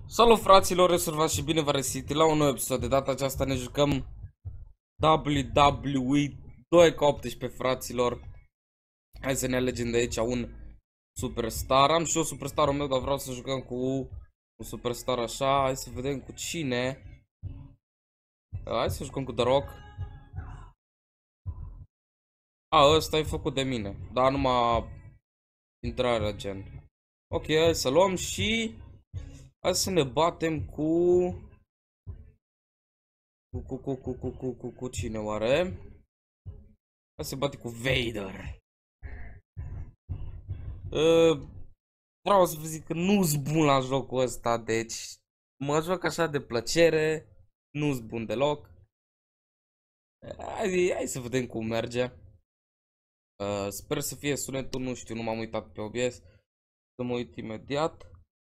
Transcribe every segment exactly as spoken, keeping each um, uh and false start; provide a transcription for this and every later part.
Salut fraților, resurvați și bine v-am regăsit la un nou episod. De data aceasta ne jucăm W W E doi ca optsprezece, fraților. Hai să ne alegem de aici un superstar. Am și eu superstarul meu, dar vreau să jucăm cu un superstar așa. Hai să vedem cu cine. Hai să jucăm cu The Rock. A, ăsta e făcut de mine, dar numai intrarea gen. Ok, hai să luăm și hai să ne batem cu Cu, cu, cu, cu, cu, cu, cu, cu cine oare? Hai să bate cu Vader. Uh, vreau să vă zic că nu-s bun la jocul ăsta, deci mă joc așa de plăcere, nu-s bun deloc. Hai, hai să vedem cum merge. Uh, sper să fie sunetul, nu știu, nu m-am uitat pe O B S. Să mă uit imediat.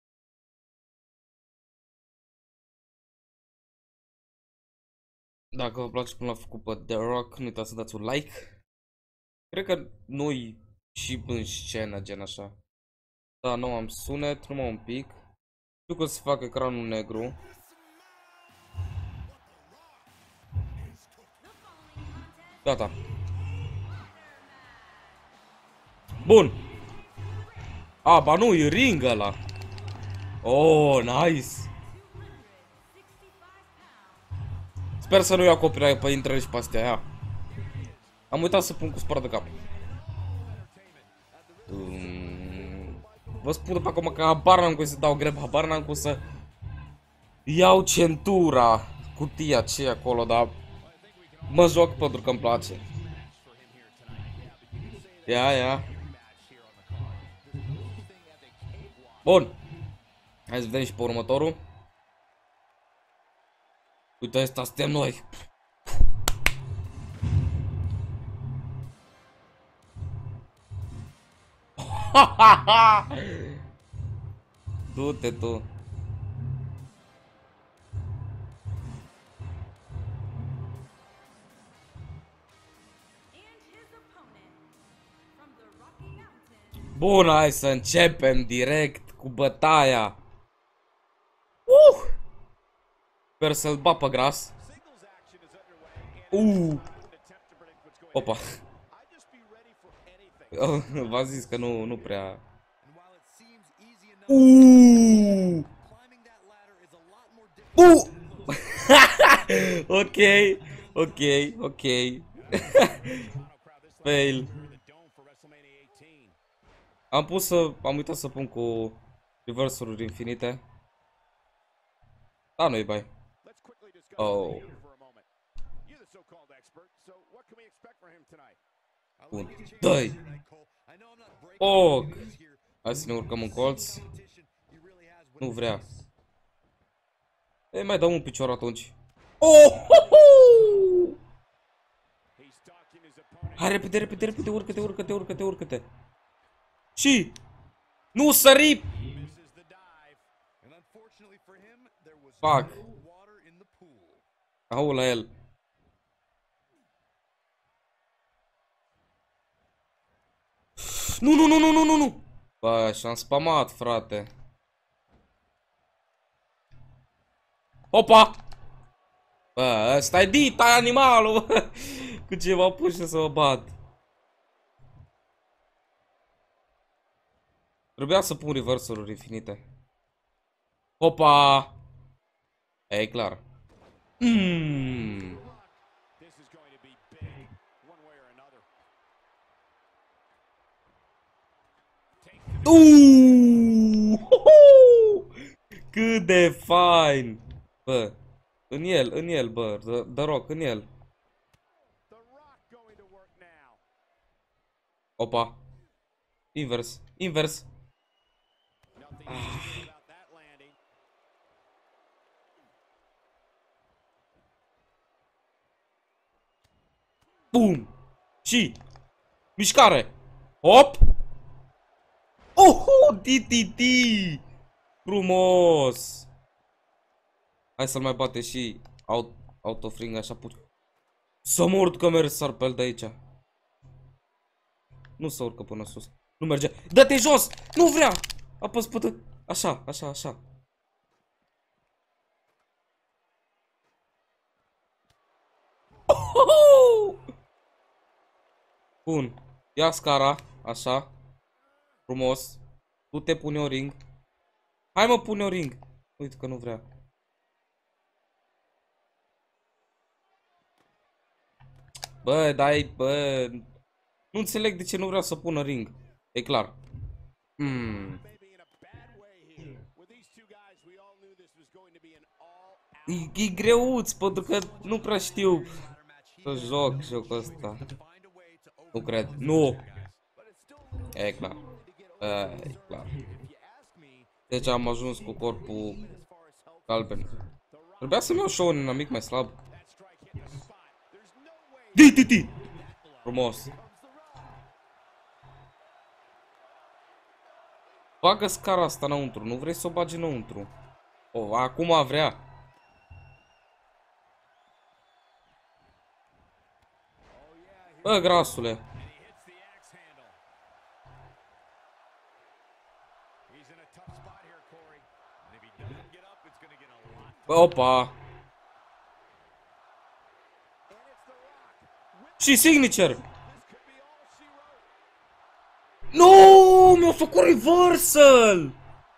Dacă vă place până la făcut pe The Rock, nu uitați să dați un like. Cred că noi și în scenă, gen așa. Da, nu am sunet, numai un pic. Știu că o să fac ecranul negru. Gata. Bun. A, ba nu, e ring ăla. Oh, nice. Sper să nu iau copyright pe intrări și pe astea, ia. Am uitat să pun cu spărat de cap. um, Vă spun de pe acum că habar n-am cum să dau grab, habar n-am cum să iau centura, cutia ce acolo, dar mă joc pentru că îmi place. Ia, ia. Bun. Hai să vedem și pe următorul. Uite, ăsta suntem noi. Du-te tu. Bun, hai să începem direct cu bătaia. Uh! Sper să-l bat pe gras. Uh! Opa. V-am zis că nu, nu prea. Uh! Uh! Ok, ok, ok. Fail. Am pus să, am uitat să pun cu reverse-uri infinite. Da, nu-i bai. Oh. Bun. Dă-i. Oh. Hai să ne urcăm în colț. Nu vrea. Ei, mai dau un picior atunci. Oh! Hai, repede, repede, repede, urcă-te, urcă-te, urcă-te, urcă-te. Și nu sări. Fuck. Au la el. Nu, nu, nu, nu, nu, nu, nu. Bă, și-am spamat, frate. Opa. Bă, ăsta e dita, animalul. Cu ce m-a pus să mă bat. Trebuia să pun reverse-uri infinite. Opa. E clar. Mm. Uh! Cât de fain. Bă, în el, în el, bă, The, The Rock, în el. Opa. Invers, invers. Ah. Bum! Și mișcare! Hop! Uhu! T T T! Frumos! Hai să-l mai bate și aut autofring așa puțin. Să mă urc că merg sar pe el de aici. Nu se urcă până sus. Nu merge. Dă-te jos! Nu vrea! Apăs pută. Așa, așa, așa. Bun. Ia scara. Așa. Frumos. Tu te pune o ring. Hai mă, pune o ring. Uite că nu vrea. Bă, dai, bă. Nu înțeleg de ce nu vrea să pună ring. E clar. Hmm. E, e greuț, pentru că nu prea știu să joc jocul ăsta. Nu cred. Nu! E clar. E clar. Deci am ajuns cu corpul galben. Trebuia să-mi iau show un inamic mai slab. D T T! Frumos. Bagă scara asta înăuntru. Nu vrei să o bagi înăuntru? O, acum vrea. Bă, grasule. Bă, opa. Și signature. Nu, mi-a făcut reversal.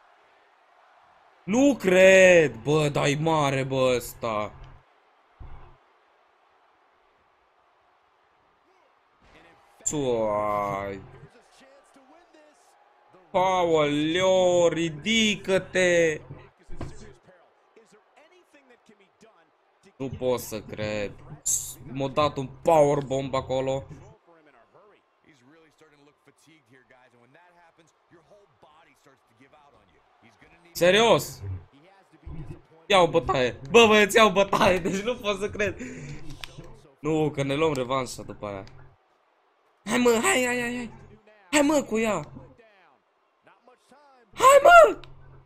Nu cred. Bă, dai mare, bă, ăsta. Suai. Aoleo, ridică-te. Nu pot să cred. M-a dat un powerbomb acolo. Serios? Iau bătaie. Bă, bă, îți iau bătaie, deci nu pot să cred. Nu, că ne luăm revanșa după aia. Hai mă, hai, hai, hai, hai. Hai mă cu ea. Hai mă!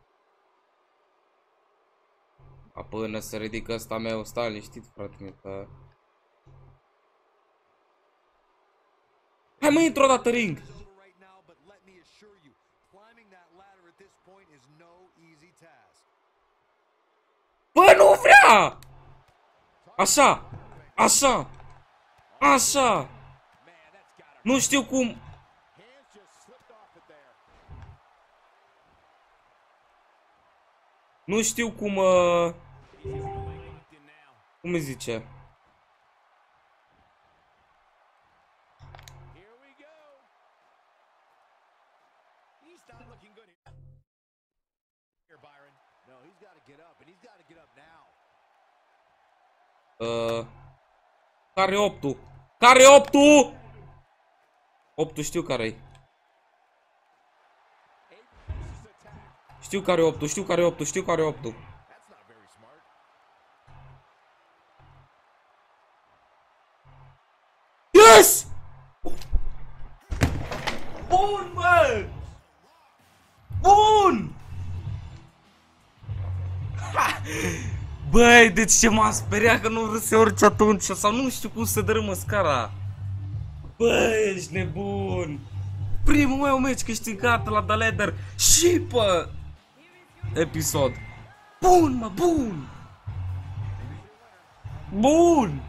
A, până să ridică ăsta meu, stai liniștit, frate meu, că... Hai mă, intru odată ring! Bă, nu vrea! Așa! Așa! Așa! Nu știu cum... Nu știu cum... Uh... Cum îi zice? Uh... Care optul? Care optul? Optul știu care-i. Știu care optul, știu care optul, știu care optul. Yes! Bun, bă! Bun! Băi, deci ce m-a speriat că nu vreau să urci atunci sau nu știu cum să dărâmă scara. Băi, ești nebun! Primul meu meci câștigat la The Ladder și pe episod. Bun, mă, bun! Bun!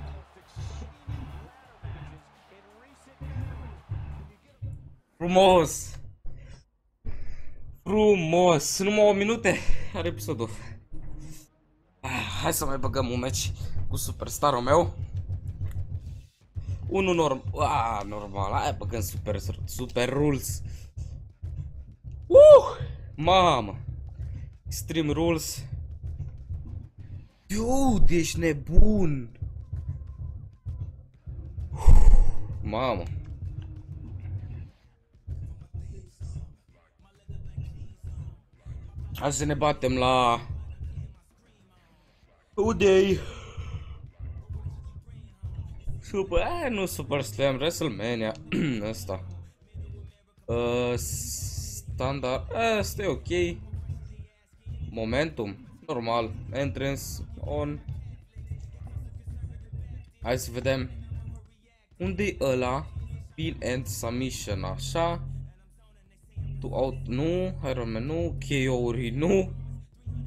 Frumos! Frumos! Numai o minute are episodul. Hai să mai băgăm un meci cu superstarul meu. Unul norm... Ah, normal. Hai băgăm super, super rules. Uh! Mamă! Extreme rules. Dude, ești nebun! Mamă! Hai să ne batem la... Udei! Super... Eh, nu Super Slam, WrestleMania. Ăsta. Uh, standard... Asta e ok. Momentum. Normal. Entrance. On. Hai să vedem. Unde-i ăla? Pin and submission. Așa. Tu out. Nu. Iron Man nu. K O-uri nu.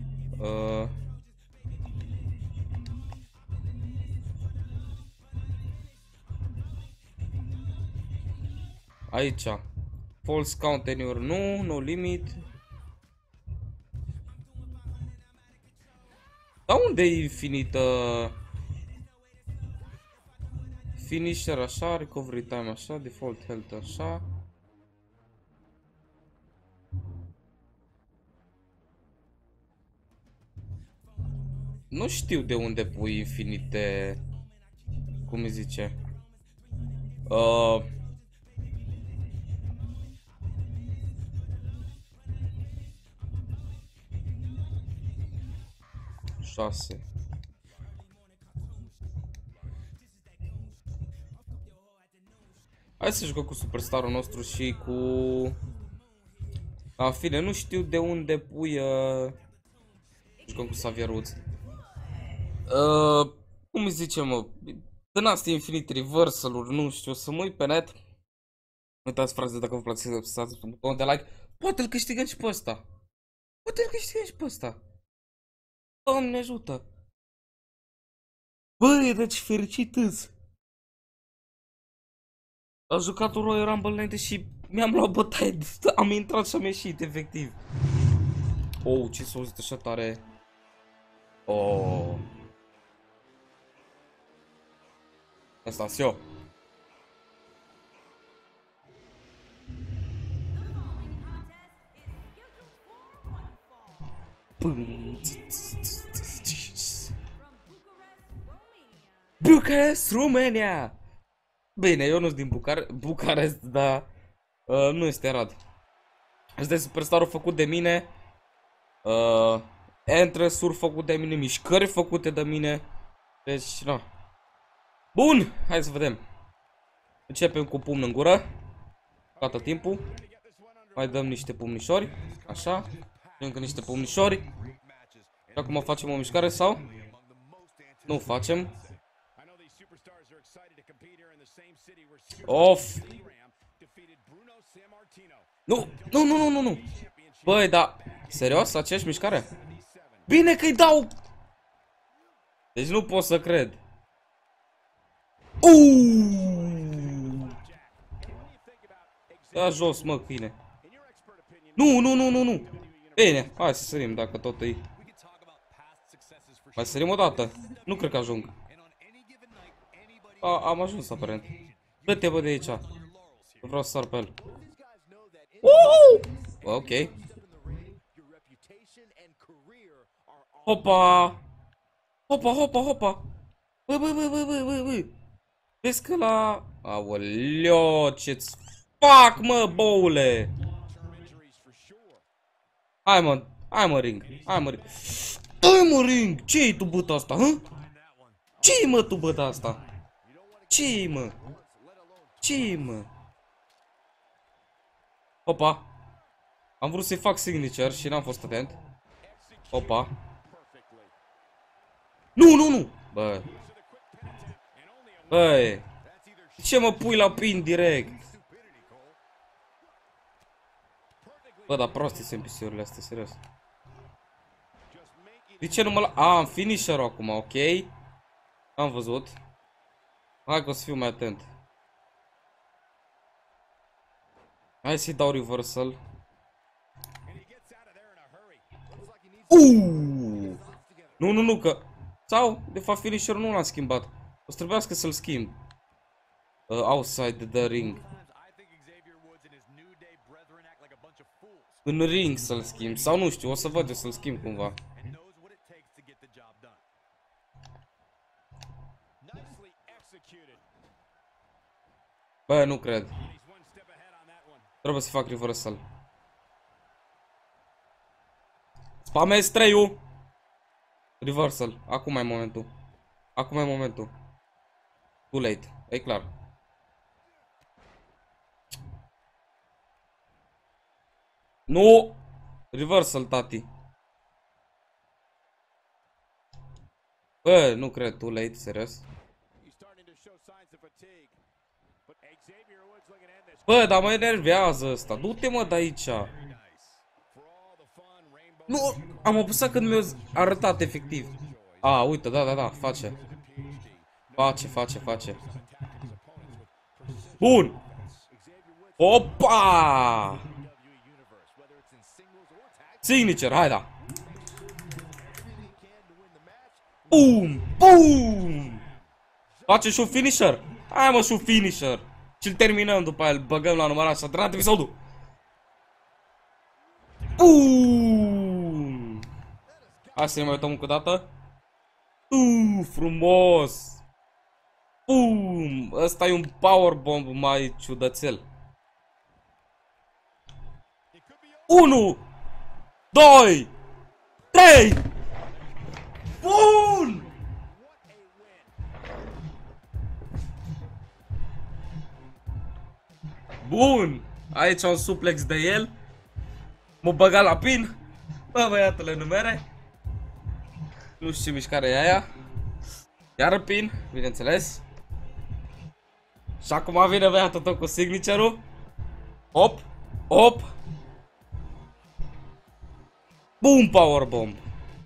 Uh. Aici. False count anywhere. Nu, no limit. Dar unde e infinită? Finisher așa, recovery time așa, default health așa. Nu știu de unde pui infinite. Cum îi zice? Uh... șase. Hai să jucăm cu superstarul nostru și cu... A, fine, nu știu de unde pui... Uh... Jucăm cu Xavier Woods. Uh... Cum îi zice, mă? Din astea infinite reversal-uri, nu știu, o să mă uit pe net. Uitați, frate, dacă vă place să apăsați pe butonul de like. Poate îl câștigăm și pe ăsta. Poate îl câștigăm și pe ăsta. Doamne ajută. Băi, deci fericit îți. Am jucat un Royal Rumble înainte și mi-am luat bătaie. Am intrat și am ieșit, efectiv. Oh, ce s-a auzit așa tare. Oh. Atenção. Bucharest, România! Bine, eu nu sunt din Bucar Bucarest, dar uh, nu este rad. Asta e superstarul făcut de mine. Uh, Entrance-uri făcut de mine, mișcări făcute de mine. Deci, nu. Bun, hai să vedem. Începem cu pumn în gură. Gata timpul. Mai dăm niște pumnișori. Așa. Încă niște pumnișori. Și acum facem o mișcare sau? Nu facem. Of. Nu, nu, nu, nu, nu, nu. Băi, da. Serios? Aceeași mișcare? Bine că-i dau. Deci nu pot să cred. Uuuu. Ia jos, mă, câine. Nu, nu, nu, nu, nu. Bine, hai să sărim dacă tot e. Mai sărim o dată. Nu cred că ajung. A, am ajuns aparent. Dă-te, bă, de aici. Nu vreau să sar pe el. Uuuu. Ok. Hopa. Hopa, hopa, hopa. Bă, bă, bă, bă, bă, bă, bă. Vezi că la... Aoleo, ce-ți fac, mă, boule. Hai, mă, hai, mă, ring. Hai, mă, ring. Hai, mă, ring. Ce-i tu băta asta, hă? Ce-i, mă, tu băta asta? Ce-i, mă? Ce-i, mă? Opa. Am vrut să-i fac signature și n-am fost atent. Opa. Nu, nu, nu. Bă. Băi. De ce mă pui la pin direct? Bă, dar proste sunt N P C-urile astea, serios. De ce nu mă la... A, am finisher-ul acum, ok. Am văzut. Hai că o să fiu mai atent. Hai să-i dau reversal. Uuuu. Nu, nu, nu, că... Sau, de fapt, finisher-ul nu l-am schimbat. O să trebuiască să-l schimb. Uh, outside the ring. În ring să-l schimb. Sau nu știu, o să văd eu să-l schimb cumva. Bă, nu cred. Trebuie să fac reversal. Spamez trei-ul. Reversal. Acum e momentul. Acum e momentul. Too late. E clar. Nu! Reversal, tati. Bă, nu cred. Too late, serios. Bă, dar mă enervează ăsta. Du-te, mă, de aici. Nu, am apăsat când mi-a arătat efectiv. A, uite, da, da, da, face. Face, face, face. Bun. Opa! Signature, hai da! Boom! Boom! Face și un finisher! Hai mă, și un finisher! Și-l terminăm după aia, îl băgăm la numărat și a terminat episodul! Boom! Hai să ne mai uităm încă o dată. Uuu, frumos! Boom! Ăsta e un powerbomb mai ciudățel. unu, doi, trei! Bun! Bun! Aici un suplex de el. M-a băgat la pin. Bă, băiatule, numere. Nu știu ce mișcare e aia. Iar pin, bineînțeles. Și acum vine băiatul tot cu signature-ul. Hop, hop. Boom, powerbomb.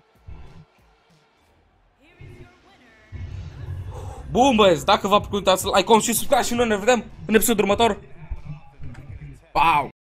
Bun, băieți, dacă v-a plăcut, dați like, comment și subscribe și noi ne vedem în episodul următor. Wow!